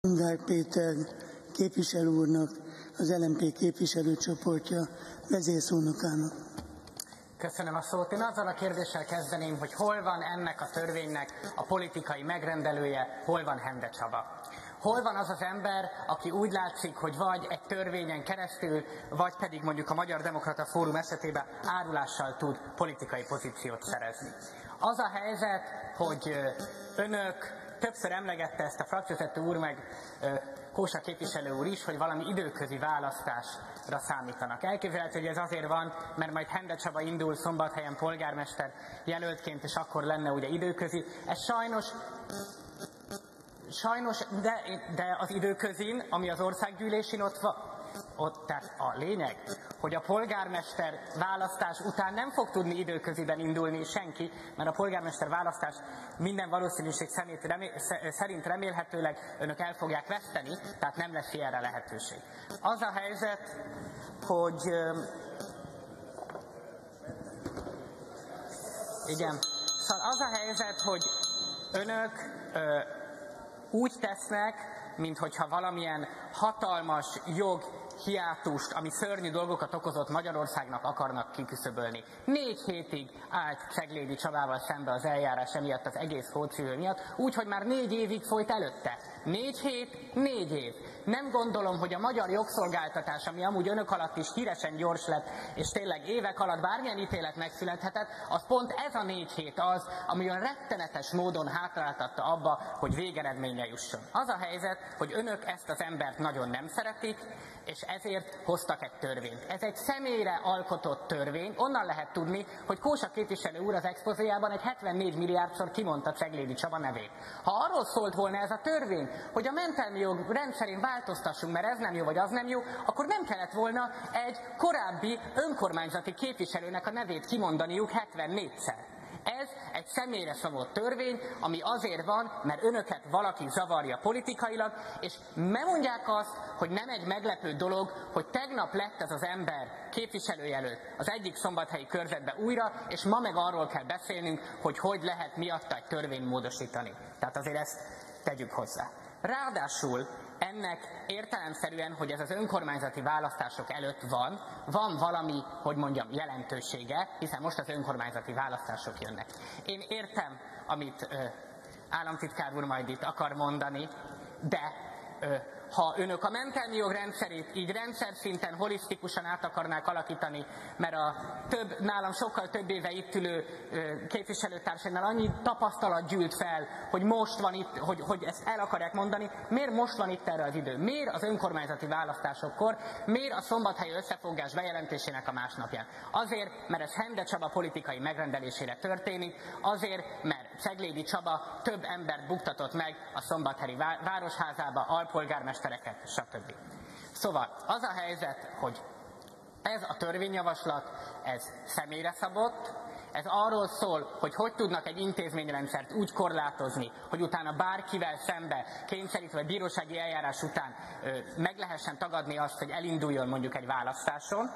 Ungár Péter képviselő úrnak, az LMP képviselőcsoportja vezérszónokának. Köszönöm a szót. Én azzal a kérdéssel kezdeném, hogy hol van ennek a törvénynek a politikai megrendelője, hol van Hende Csaba. Hol van az az ember, aki úgy látszik, hogy vagy egy törvényen keresztül, vagy pedig mondjuk a Magyar Demokrata Fórum esetében árulással tud politikai pozíciót szerezni. Az a helyzet, hogy önök, többször emlegette ezt a frakcióvezető úr, meg Kósa képviselő úr is, hogy valami időközi választásra számítanak. Elképzelhető, hogy ez azért van, mert majd Hende Csaba indul Szombathelyen polgármester jelöltként, és akkor lenne ugye időközi. Ez sajnos, de az időközin, ami az országgyűlésén ott van, tehát a lényeg, hogy a polgármester választás után nem fog tudni időköziben indulni senki, mert a polgármester választás minden valószínűség szerint remélhetőleg önök el fogják veszteni, tehát nem lesz ilyenre lehetőség. Az a helyzet, hogy igen, szóval az a helyzet, hogy önök úgy tesznek, minthogyha valamilyen hatalmas joghiátust, ami szörnyű dolgokat okozott Magyarországnak akarnak kiküszöbölni. 4 hétig állt Ceglédi Csabával szembe az eljárás emiatt, az egész hócívő miatt, úgyhogy már 4 évig folyt előtte. 4 hét, 4 év. Nem gondolom, hogy a magyar jogszolgáltatás, ami amúgy önök alatt is híresen gyors lett, és tényleg évek alatt bármilyen ítélet megszülethetett, az pont ez a 4 hét az, ami olyan rettenetes módon hátráltatta abba, hogy végeredményre jusson. Az a helyzet, hogy önök ezt az embert nagyon nem szeretik, és ezért hoztak egy törvényt. Ez egy személyre alkotott törvény, onnan lehet tudni, hogy Kósa képviselő úr az expozéjában egy 74 milliárdszor kimondta Ceglédi Csaba nevét. Ha arról szólt volna ez a törvény, hogy a mentelmi jog rendszerén változtassunk, mert ez nem jó, vagy az nem jó, akkor nem kellett volna egy korábbi önkormányzati képviselőnek a nevét kimondaniuk 74-szer. Ez egy személyre szabott törvény, ami azért van, mert önöket valaki zavarja politikailag, és nem mondják azt, hogy nem egy meglepő dolog, hogy tegnap lett ez az ember képviselőjelölt az egyik szombathelyi körzetbe újra, és ma meg arról kell beszélnünk, hogy hogy lehet miatta egy törvényt módosítani. Tehát azért ezt tegyük hozzá. Ráadásul ennek értelemszerűen, hogy ez az önkormányzati választások előtt van valami, hogy mondjam, jelentősége, hiszen most az önkormányzati választások jönnek. Én értem, amit államtitkár úr majd itt akar mondani, de ha önök a mentelmi jog rendszerét így rendszer szinten holisztikusan át akarnák alakítani, mert a nálam sokkal több éve itt ülő képviselőtársaimnál annyi tapasztalat gyűlt fel, hogy most van itt, hogy ezt el akarják mondani, miért most van itt erre az idő? Miért az önkormányzati választásokkor? Miért a szombathelyi összefogás bejelentésének a másnapján? Azért, mert ez Hende Csaba politikai megrendelésére történik, azért, mert Ceglédi Csaba több embert buktatott meg a szombathelyi városházába, alpolgármestereket, stb. Szóval az a helyzet, hogy ez a törvényjavaslat, ez személyre szabott, ez arról szól, hogy tudnak egy intézményrendszert úgy korlátozni, hogy utána bárkivel szembe kényszerítve vagy bírósági eljárás után meg lehessen tagadni azt, hogy elinduljon mondjuk egy választáson.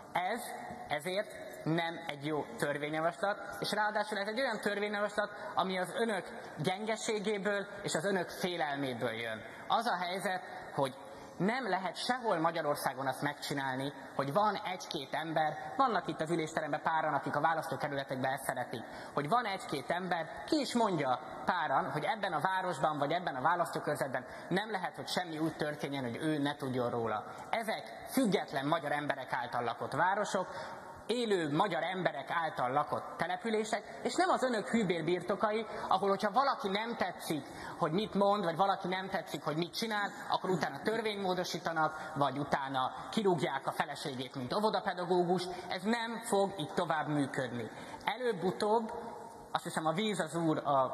Ezért nem egy jó törvényjavaslat, és ráadásul ez egy olyan törvényjavaslat, ami az önök gyengeségéből és az önök félelméből jön. Az a helyzet, hogy nem lehet sehol Magyarországon azt megcsinálni, hogy van egy-két ember, vannak itt az ülésteremben páran, akik a választókerületekben ezt szeretik, hogy van egy-két ember, ki is mondja páran, hogy ebben a városban vagy ebben a választókörzetben nem lehet, hogy semmi úgy történjen, hogy ő ne tudjon róla. Ezek független magyar emberek által lakott városok, élő magyar emberek által lakott települések, és nem az önök hűbérbirtokai, ahol, hogyha valaki nem tetszik, hogy mit mond, vagy valaki nem tetszik, hogy mit csinál, akkor utána törvényt módosítanak, vagy utána kirúgják a feleségét, mint óvodapedagógus. Ez nem fog így tovább működni. Előbb-utóbb, azt hiszem a víz az úr a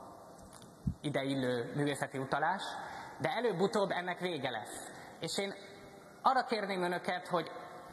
ideillő művészeti utalás, de előbb-utóbb ennek vége lesz. És én arra kérném önöket, hogy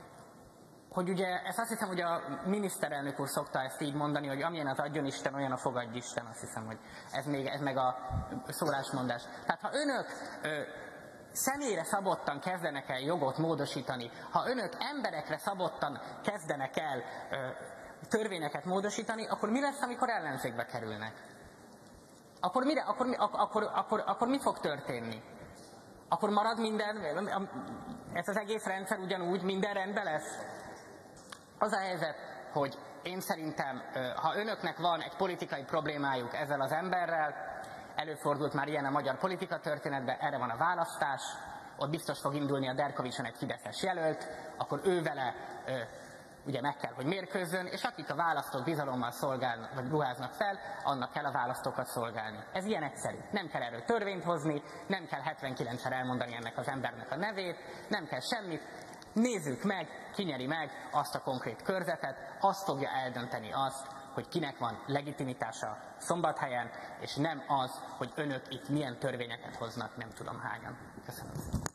ugye ezt azt hiszem, hogy a miniszterelnök úr szokta ezt így mondani, hogy amilyen az adjon Isten, olyan a fogadj Isten, azt hiszem, hogy ez meg a szólásmondás. Tehát ha önök személyre szabottan kezdenek el jogot módosítani, ha önök emberekre szabottan kezdenek el törvényeket módosítani, akkor mi lesz, amikor ellenzékbe kerülnek? Akkor mi fog történni? akkor marad minden, ez az egész rendszer ugyanúgy, minden rendben lesz? Az a helyzet, hogy én szerintem, ha önöknek van egy politikai problémájuk ezzel az emberrel, előfordult már ilyen a magyar politika történetben, erre van a választás, ott biztos fog indulni a Derkovicson egy fideszes jelölt, akkor ő vele ugye meg kell, hogy mérkőzzön, és akik a választók bizalommal szolgálnak, vagy ruháznak fel, annak kell a választókat szolgálni. Ez ilyen egyszerű. Nem kell erről törvényt hozni, nem kell 79-szer elmondani ennek az embernek a nevét, nem kell semmit. Nézzük meg, ki nyeri meg azt a konkrét körzetet, azt fogja eldönteni azt, hogy kinek van legitimitása Szombathelyen, és nem az, hogy önök itt milyen törvényeket hoznak, nem tudom hányan. Köszönöm.